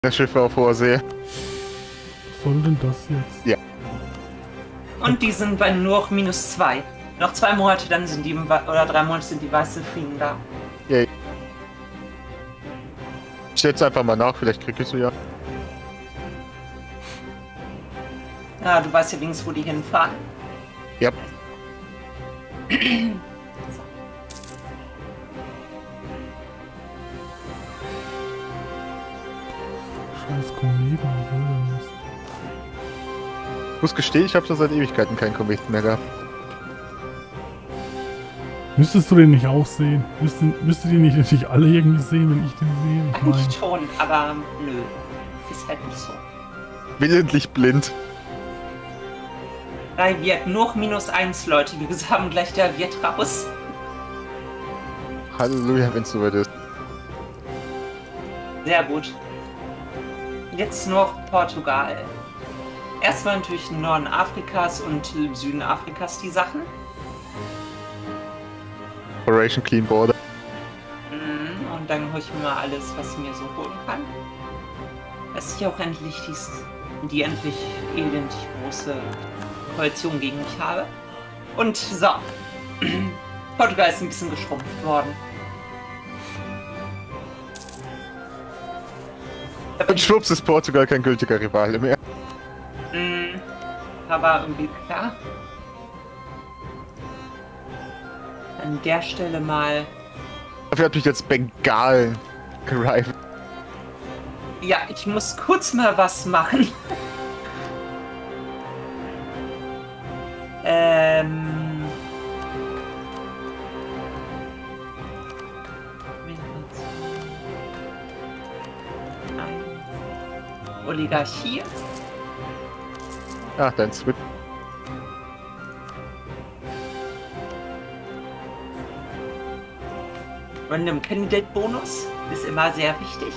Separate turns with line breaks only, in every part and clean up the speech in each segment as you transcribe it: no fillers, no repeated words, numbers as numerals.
Der Schiffe auf hoher See.
Was soll denn das jetzt?
Ja.
Und die sind bei nur -2. Noch 2 Monate, dann sind die, oder 3 Monate sind die weißen Frieden da.
Yay. Ich setze einfach mal nach, vielleicht krieg ich sie ja.
Ja, du weißt ja wenigstens, wo die hinfahren.
Ja.
Scheiß Kometen, was soll denn das?
Ich muss gestehen, ich habe schon seit Ewigkeiten keinen Kometen mehr gehabt.
Müsstest du den nicht auch sehen? Müsstet ihr nicht natürlich alle irgendwie sehen, wenn ich den sehe? Ich mein,
Eigentlich schon, aber nö. Ist halt nicht so.
Willentlich blind.
Bei Wirt nur -1, Leute. Wir haben gleich der Wirt raus.
Halleluja, wenn es soweit ist.
Sehr gut. Jetzt noch Portugal. Erstmal natürlich im Norden Afrikas und im Süden Afrikas die Sachen.
Operation Clean Border.
Und dann hole ich mir mal alles, was ich mir so holen kann. Dass ich auch endlich die endlich elend große Koalition gegen mich habe. Und so. Portugal ist ein bisschen geschrumpft worden.
Und schwupps ist Portugal kein gültiger Rivale mehr.
Aber irgendwie klar. An der Stelle mal.
Dafür hat mich jetzt Bengal gereift.
Ja, ich muss kurz mal was machen. Oligarchie.
Ach, dein Switch.
Random Candidate Bonus ist immer sehr wichtig.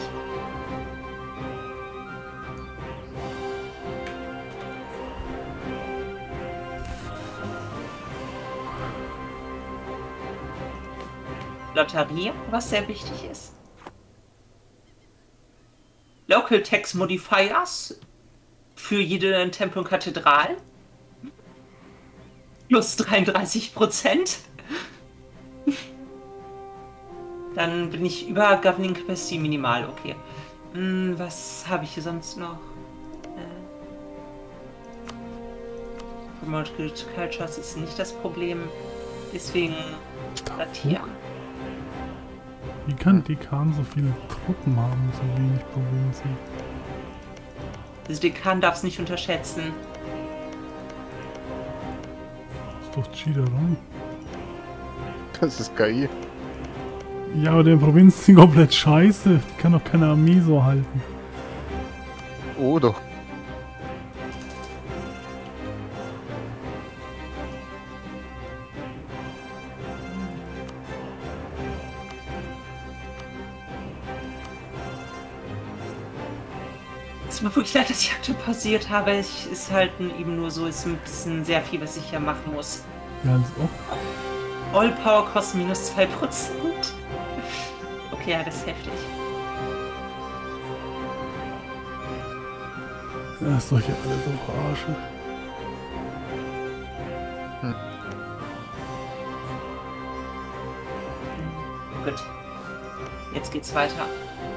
Lotterie, was sehr wichtig ist. Local Tax Modifiers für jede Tempel und Kathedral. Plus 33%. Dann bin ich über Governing Capacity minimal, okay. Was habe ich hier sonst noch? Promote Cultures ist nicht das Problem. Deswegen datieren.
Wie kann Dekan so viele Truppen haben, so wenig Provinzen?
Also Dekan darf es nicht unterschätzen.
Das ist doch Cheaterei.
Das ist KI.
Ja, aber die Provinzen sind komplett scheiße. Die kann doch keine Armee so halten.
Oh doch.
Es tut mir wirklich leid, dass ich aktuell pausiert habe. Es ist halt eben nur so, es ist ein bisschen sehr viel, was ich hier machen muss.
Ja, als ob.
All Power kostet -2%. Okay, ja, das ist heftig.
Ja, ist doch hier alle so Verarsche.
Gut. Jetzt geht's weiter.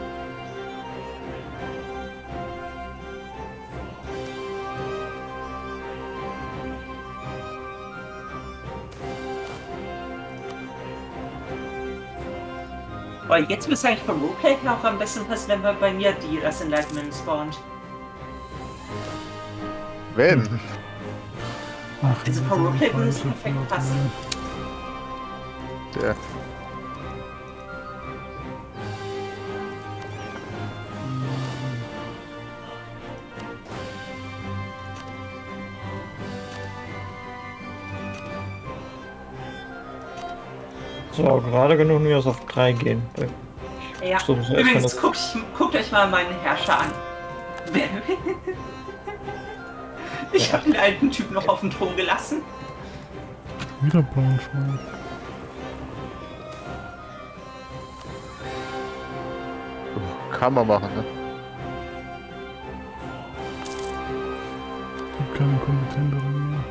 Weil jetzt müsste eigentlich vom Roleplay auch am besten passen, wenn bei mir das Enlightenment spawnt.
Wenn?
Ach,
Also vom Roleplay würde es perfekt passen.
Der.
So, gerade genug News auf 3 gehen.
Ja,
So, so
übrigens, guckt euch mal meinen Herrscher an. Ich habe den alten Typ noch auf dem Thron gelassen.
wieder Braunschweig.
Kann man machen, ne?
keine kompetenteren mehr.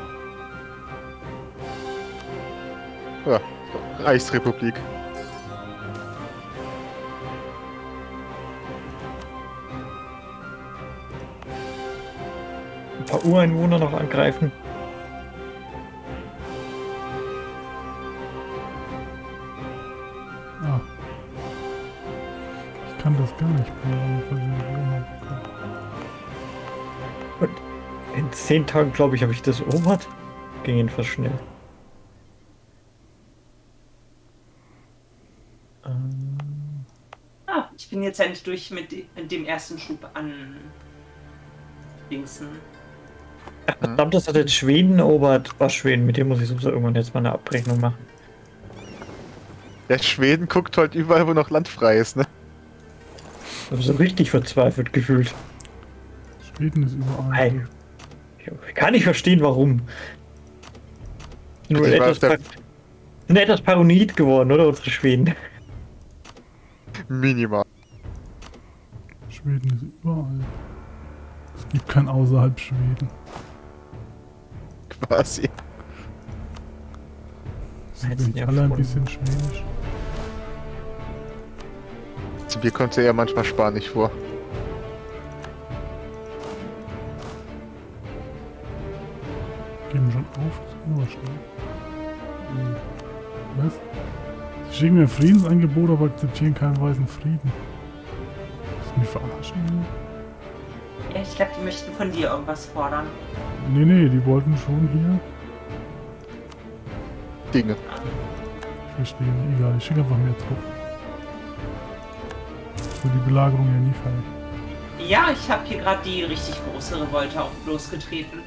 Ja, Reichsrepublik.
Ein paar Ureinwohner noch angreifen.
Ah. Ich kann das gar nicht programmieren.
Und in 10 Tagen, glaube ich, habe ich das erobert. Ging jedenfalls schnell.
Ah, ich bin jetzt endlich durch mit dem ersten Schub an Dingsen.
Verdammt, das hat jetzt Schweden erobert. Was Schweden? Mit dem muss ich sowieso irgendwann jetzt mal eine Abrechnung machen.
Der Schweden guckt halt überall, wo noch Land frei ist, ne?
Ich habe so richtig verzweifelt gefühlt.
Schweden ist überall.
Nein. Ich kann nicht verstehen, warum. Nur
Ich war
etwas, sind etwas paranoid geworden, oder? Unsere Schweden.
Minimal.
Schweden ist überall. Es gibt kein außerhalb Schweden.
Quasi.
Sie
Jetzt
sind
ja
alle ein
von-
bisschen schwedisch.
Zu mir kommt ja eher manchmal Spanisch vor.
Geben schon auf? Oh, schnell. Was? Sie schicken mir ein Friedensangebot, aber akzeptieren keinen weißen Frieden. Willst du mich verarschen?
Ja, ich glaube, die möchten von dir irgendwas fordern.
Nee, die wollten schon hier.
Dinge.
Ich verstehe nicht. Egal, ich schicke einfach mehr Truppen. Ich will die Belagerung ja nie fertig.
Ja, ich habe hier gerade die richtig große Revolte auch losgetreten.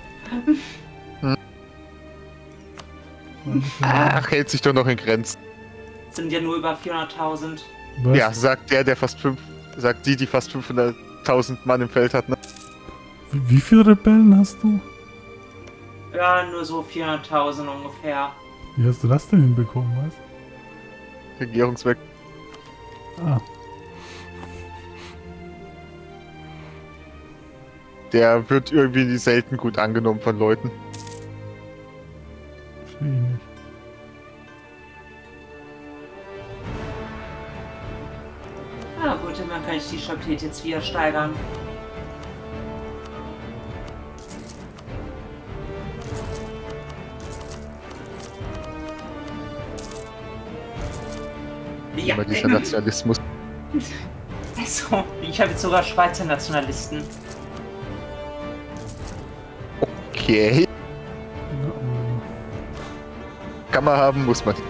Ach, hält sich doch noch in Grenzen.
Sind ja nur über 400.000.
Was?
Ja, sagt der fast sagt die fast 500.000 Mann im Feld hat, ne?
Wie viele Rebellen hast du?
Ja, nur so 400.000 ungefähr.
Wie hast du das denn hinbekommen, was?
Regierungsweg.
Ah,
Der wird irgendwie selten gut angenommen von Leuten.
verstehe ich nicht.
Ja gut, dann kann ich die Stabilität jetzt wieder steigern. Ja,
Immer dieser Nationalismus.
also, ich habe jetzt sogar Schweizer Nationalisten.
Okay.
Ja,
Kann man haben, muss man.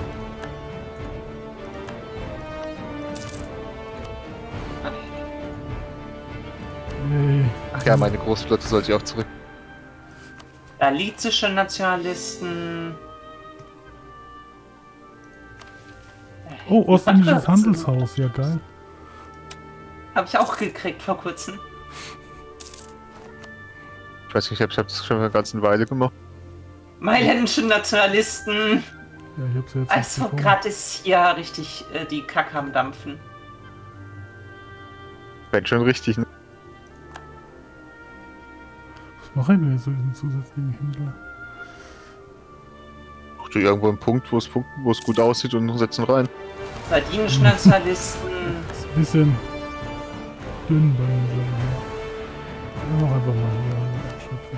yay.
Ach ja, meine Großflotte sollte ich auch zurück.
Galizische Nationalisten.
Oh, Ostindisches Handelshaus, ja geil.
Habe ich auch gekriegt vor kurzem.
Ich weiß nicht, ich hab das schon eine ganze Weile gemacht.
Mailändische Nationalisten.
Ja, ich hab's jetzt nicht
Also
bekommen.
gerade ist hier richtig die Kacke am Dampfen.
Wenn schon richtig, ne?
Was machen wir so diesen zusätzlichen Händler?
Such dir irgendwo einen Punkt, wo es gut aussieht und setzen rein.
Sardinische Nationalisten.
Das ist ein bisschen dünn bei den Sachen. Ja, mach einfach mal hier abschöpfen.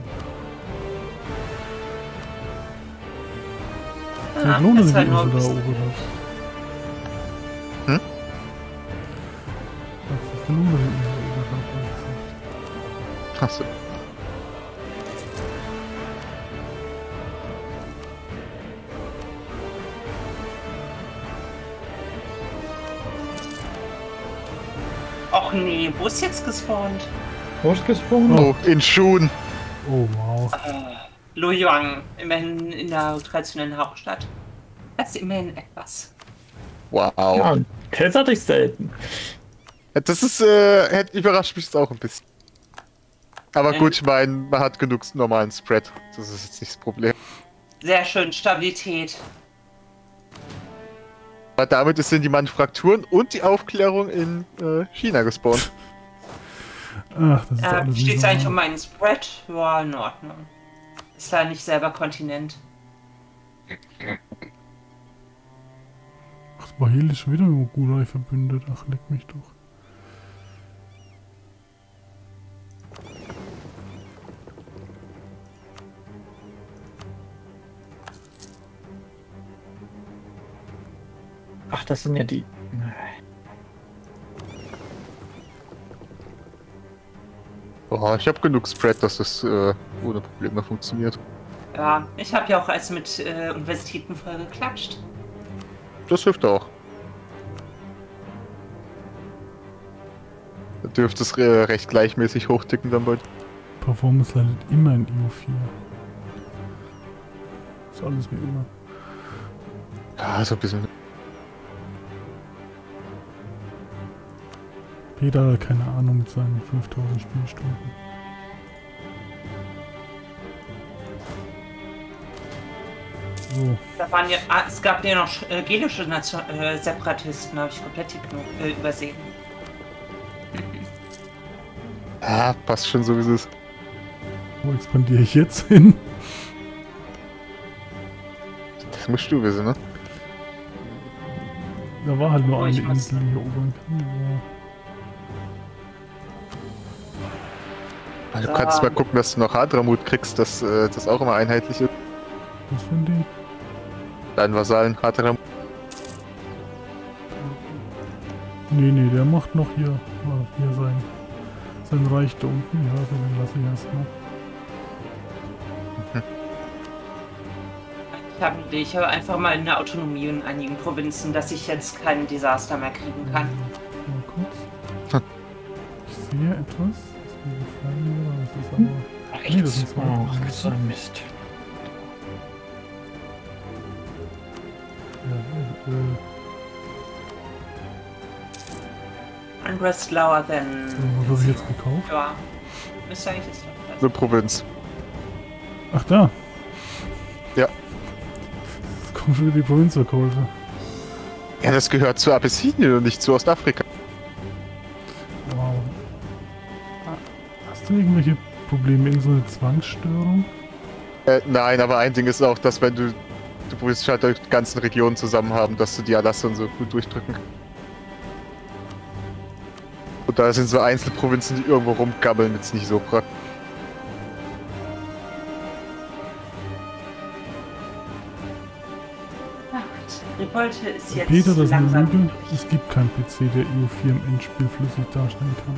Vielleicht lohnt es
ist
sich,
halt
dass
nur
du
ein
da
bisschen.
erobert hast.
Hm?
Was lohnt es sich, erobert hast?
Achso.
Och nee, wo ist jetzt gespawnt?
Wo ist gesprungen?
Oh, in Schuhen.
Oh wow.
Luoyang, immerhin in der traditionellen Hauptstadt. Das ist immerhin etwas.
Wow.
Ja, das hatte ich selten.
Das ist, überrascht mich jetzt auch ein bisschen. Aber gut, ich meine, man hat genug normalen Spread. Das ist jetzt nicht das Problem.
Sehr schön, Stabilität.
Aber damit sind die Manufakturen und die Aufklärung in China gespawnt.
Ach, das ist doch alles
Steht
nicht
es eigentlich um
normal.
meinen Spread? Ja, in Ordnung. Ist da nicht selber Kontinent.
Ach, Swahili ist schon wieder mit Mogulai verbündet. Ach, leck mich doch.
Ach, das sind ja die.
Boah, ich habe genug Spread, dass das ohne Probleme funktioniert.
Ja, ich habe ja auch als mit Universitäten voll geklatscht.
Das hilft auch. Da dürfte es recht gleichmäßig hochticken dann bald.
Performance landet immer in EU4. Ist alles wie immer.
Ja, so ein bisschen.
Peter hat keine Ahnung mit seinen 5000 Spielstunden. So,
Da waren ja, es gab ja noch gelische Separatisten, habe ich komplett übersehen.
Ja, passt schon so wie es ist.
wo expandiere ich jetzt hin?
Das musst du wissen, ne?
Da war halt nur
Oh,
eine
ich muss-
Insel, die ich erobern kann.
Du kannst mal gucken, dass du noch Hadramut kriegst, dass das auch immer einheitlich ist.
Was für ein Ding?
Dein Vasallen, Hadramut.
Nee, der macht noch hier sein Reich da unten. Ja, so den lasse ich erstmal.
Ich habe einfach mal eine Autonomie in einigen Provinzen, dass ich jetzt kein Desaster mehr kriegen kann.
Mal kurz. Ich sehe etwas, das mir gefallen würde, das ist aber... Nee, das sind zwei.
Oh, so ein Mist.
Ja,
Unrest lower than...
was habe ich jetzt gekauft?
Ja, müsste eigentlich das doch
Eine Provinz.
Ach, da.
Ja.
Jetzt kommen schon wieder die Provinzverkäufe.
Ja, das gehört zu Abessinien und nicht zu Ostafrika.
Wow. Hast du irgendwelche Probleme, irgend so eine Zwangsstörung?
Nein, aber ein Ding ist auch, dass wenn du willst halt die ganzen Regionen zusammen haben, dass du die Erlasse und so gut durchdrücken kannst. Und da sind so Einzelprovinzen, die irgendwo rumgammeln, jetzt nicht so praktisch.
Na gut, Revolte ist jetzt
Peter, das ist eine
langsam
Lüge.
durch.
Es gibt keinen PC, der EU4 im Endspiel flüssig darstellen kann.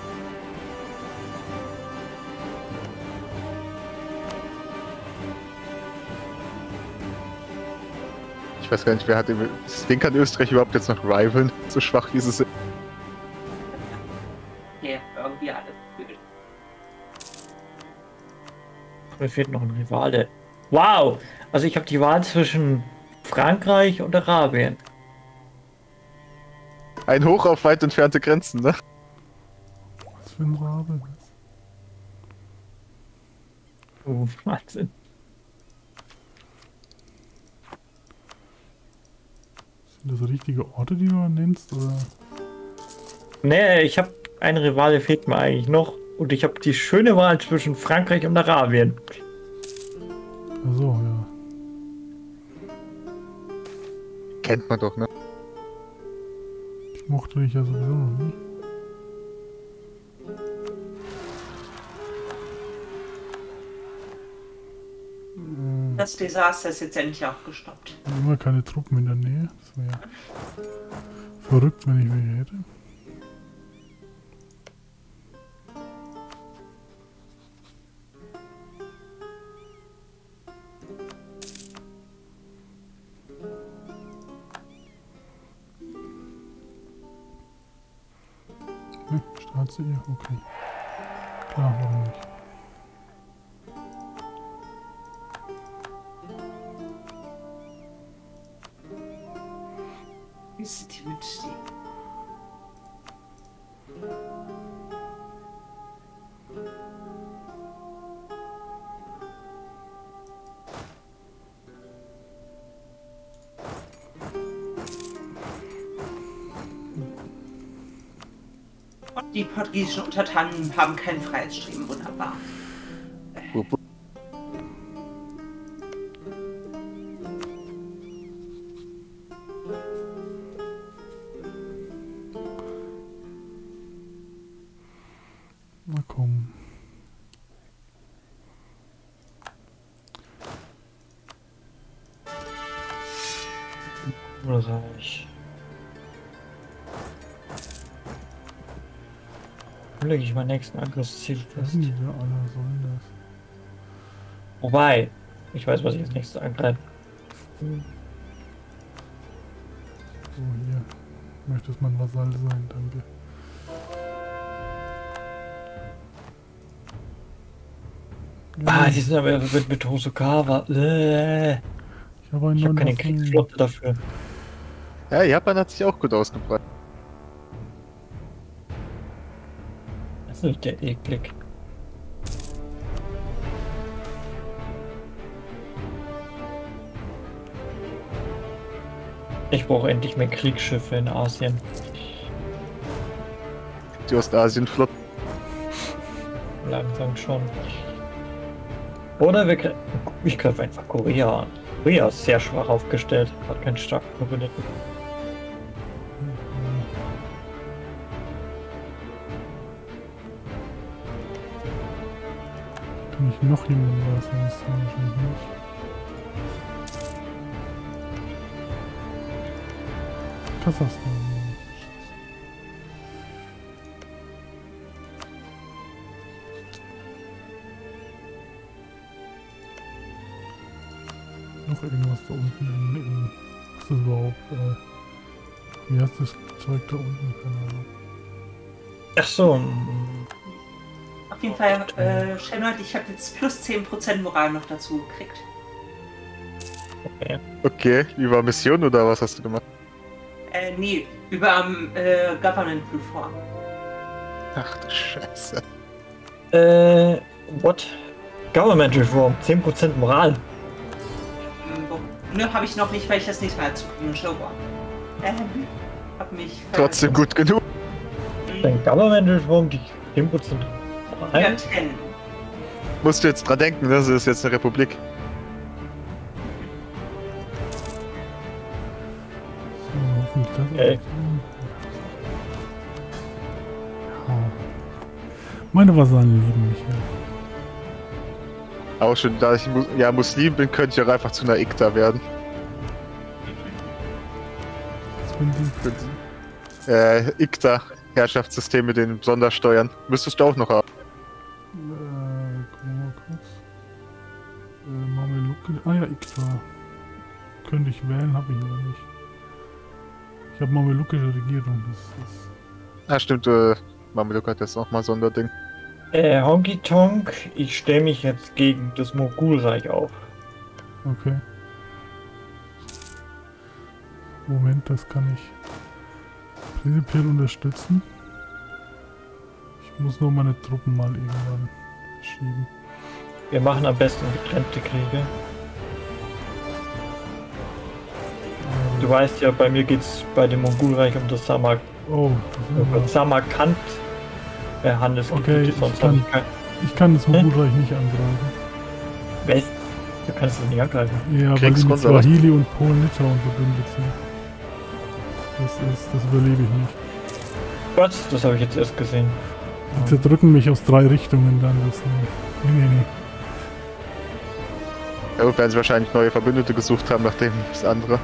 Ich weiß gar nicht, wer hat das Ding kann Österreich überhaupt jetzt noch rivaln, so schwach wie sie sind.
Nee, irgendwie alles blöd.
Mir fehlt noch ein Rivale. Wow! Also ich habe die Wahl zwischen Frankreich und Arabien.
Ein Hoch auf weit entfernte Grenzen, ne?
Was für ein Rabe.
Oh, Wahnsinn.
Sind das richtige Orte, die du nennst? Oder?
Nee, ich habe einen Rivale fehlt mir eigentlich noch. Und ich habe die schöne Wahl zwischen Frankreich und Arabien.
Achso, ja.
Kennt man doch, ne?
Ich mochte dich ja sowieso noch nicht.
Das Desaster ist jetzt endlich auch gestoppt.
Immer keine Truppen in der Nähe. Das wäre verrückt, wenn ich welche hätte. Staatsehe? Okay. Klar, warum nicht?
Wie sind die mit Die portugiesischen Untertanen haben kein Freiheitsstreben, wunderbar.
Na komm.
Reich. Wo lege ich meinen nächsten Angriffsziel fest?
Wissen wir alle, sollen das?
Wobei, ich weiß, was ich als nächstes angreife.
So, hier. Möchtest mein Vasall sein, danke.
Ah, die sind aber mit Hosokawa.
Ich habe einen
Ich habe
neuen
keine
Vasall.
Kriegsflotte dafür.
Ja, Japan hat sich auch gut ausgebreitet.
Das ist nicht der eklig. Ich brauche endlich mehr Kriegsschiffe in Asien.
Die Ostasienflotte.
Langsam schon. Oder ich greife einfach Korea an. Korea ist sehr schwach aufgestellt, hat keinen starken Verbündeten.
Kann ich noch jemanden lassen? Das ist wahrscheinlich nicht. Kasachstan. Noch irgendwas da unten in was ist das überhaupt? Wie heißt das Zeug da unten? Keine Ahnung.
Ach so.
Auf jeden Fall, Shenwald, ich habe jetzt plus 10% Moral noch dazu gekriegt.
Okay.
Okay, über Mission oder was hast du gemacht?
Nee, über Government Reform.
Ach du Scheiße.
What? Government Reform, 10% Moral.
Nö, habe ich noch nicht, weil ich das nächste Mal zu Show war. Hab mich
Trotzdem gut genug.
Dein Government Reform, die 10% Moral?
Ja, 10.
Musst du jetzt dran denken, das ist jetzt eine Republik.
So, hoffentlich das.
Ey.
Ja. Meine Vasallen lieben mich ja.
Auch schon, da ich ja Muslim bin, könnte ich auch einfach zu einer Ikta werden.
Was können Sie?
Ikta, Herrschaftssystem mit den Sondersteuern. Müsstest du auch noch haben.
Gucken wir mal kurz. Mameluke. Ah ja, Ikta. Könnte ich wählen, habe ich aber nicht. Ich habe mamelukische Regierung. Das ist.
Ah, stimmt, Mameluk hat jetzt nochmal Sonderding.
Honky Tonk, ich stelle mich jetzt gegen das Mogulreich auf.
Okay. Moment, das kann ich prinzipiell unterstützen. Ich muss nur meine Truppen mal irgendwann schieben.
Wir machen am besten getrennte Kriege. Du weißt ja, bei mir geht's bei dem Mogulreich um das
Oh, das ist
Samarkand. Handelsgebiete,
okay,
sonst habe ich kein...
ich kann das Mogulreich nicht angreifen.
West? Du kannst es nicht angreifen.
Ja, weil die mit
Kriegskonservativ.
Swahili und Polen-Litauen verbündet sind. Das überlebe ich nicht.
Was? Das habe ich jetzt erst gesehen.
Die zerdrücken mich aus 3 Richtungen dann. Nee.
Ja, gut, werden sie wahrscheinlich neue Verbündete gesucht haben, nachdem das andere.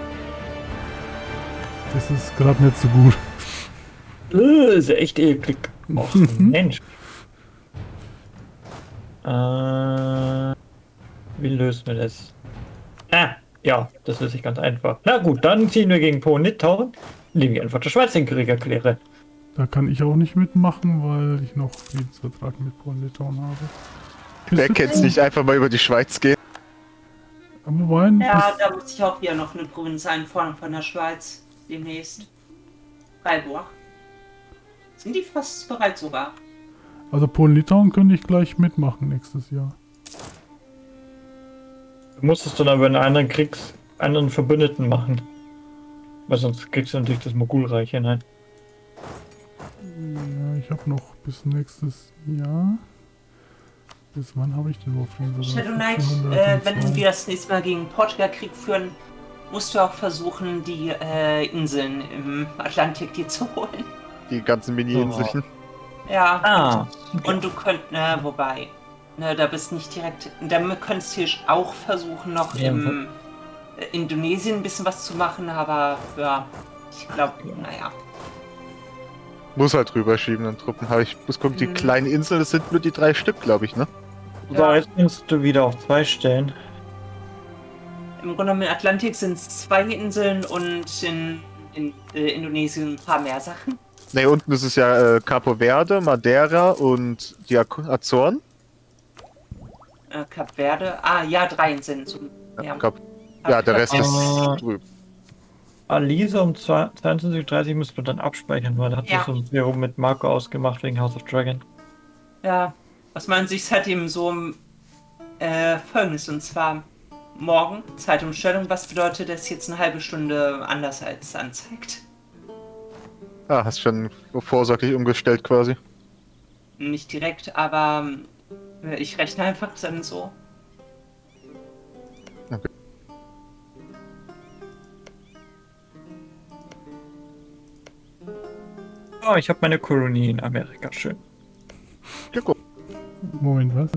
Das ist gerade nicht so gut.
Ist ja echt eklig. Och, Mensch. Wie lösen wir das? Ja, das löse ich ganz einfach. Na gut, dann ziehen wir gegen Polen-Litauen, indem ich einfach der Schweiz den Krieg erkläre.
Da kann ich auch nicht mitmachen, weil ich noch Friedensvertrag mit Polen-Litauen habe.
Wer kennt's nicht, einfach mal über die Schweiz gehen?
Wobei,
Ja, da muss ich auch wieder noch eine Provinz einfordern von der Schweiz. Demnächst. Freiburg. Sind die fast bereit sogar?
also Polen-Litauen könnte ich gleich mitmachen nächstes Jahr.
Du musst es dann aber in einen anderen Verbündeten machen. Weil sonst kriegst du natürlich das Mogulreich hinein.
Ja, ich habe noch bis nächstes Jahr. Bis wann habe ich den Warframe?
Shadow Knight, wenn wir das nächste Mal gegen Portugal Krieg führen, musst du auch versuchen, die Inseln im Atlantik dir zu holen.
Die ganzen Mini-Inselchen.
Ja.
Ah.
Und du könntest, wobei, da bist nicht direkt, da könntest du auch versuchen, noch
Ja.
im Indonesien ein bisschen was zu machen, aber ja, ich glaube, naja.
Muss halt rüberschieben in Truppen. Habe ich muss gucken, die
Mhm.
kleinen Inseln, das sind nur die 3 Stück, glaube ich, ne?
So,
Ja.
jetzt musst du wieder auf 2 stellen.
Im Grunde genommen im Atlantik sind es 2 Inseln und in Indonesien ein paar mehr Sachen.
Ne, unten ist es ja Capo Verde, Madeira und die Azoren.
Kap Verde, ja, 3 Inseln. So, ja.
Ja, der Rest ist
Ah.
drüben.
Alisa um 22:30 Uhr müssen wir dann abspeichern, weil da hat
Ja.
sich so ein Serum mit Marco ausgemacht wegen House of Dragon.
Ja, was man sich halt eben so Folgendes, und zwar morgen Zeitumstellung, was bedeutet das jetzt eine halbe Stunde anders als anzeigt?
Ah, hast schon vorsorglich umgestellt quasi.
Nicht direkt, aber ich rechne einfach dann so.
Okay.
Oh, ich habe meine Kolonie in Amerika. Schön.
Ja, gut.
Moment, was?